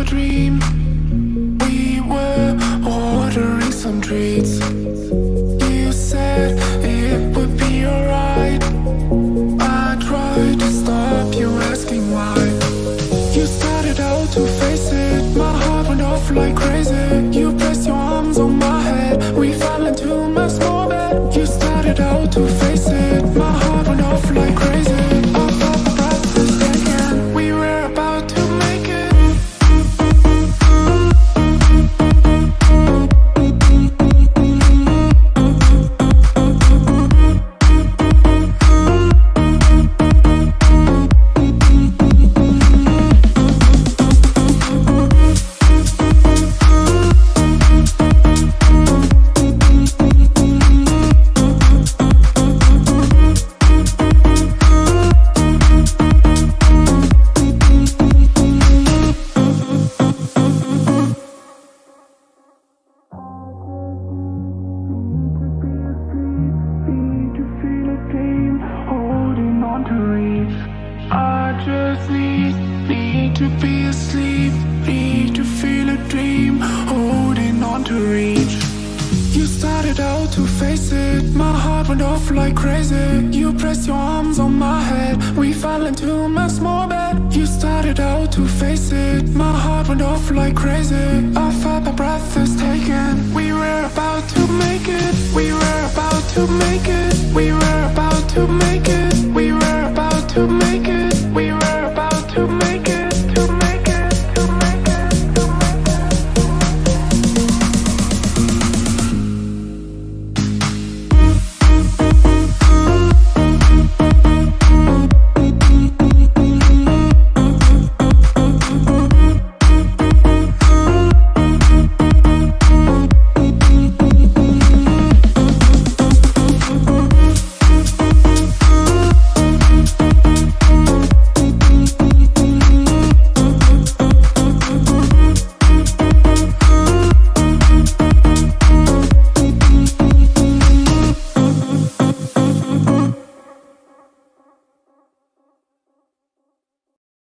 dream. We were ordering some treats. You said it would be alright. I tried to stop you asking why. You started out to face it. My heart went off like crazy. You pressed your arms on my head. We fell into my small bed. You started out to face it. My heart went off like crazy. I felt my breath was taken. We were about to make it. Holding on to reach. I just need to be asleep. Need to feel a dream. Holding on to reach. You started out to face it. My heart went off like crazy. You pressed your arms on my head. We fell into my small bed. You started out to face it. My heart went off like crazy. I felt my breath is taken. We were about to make it. We were about to make it. We were about to make it. We were about to make it. We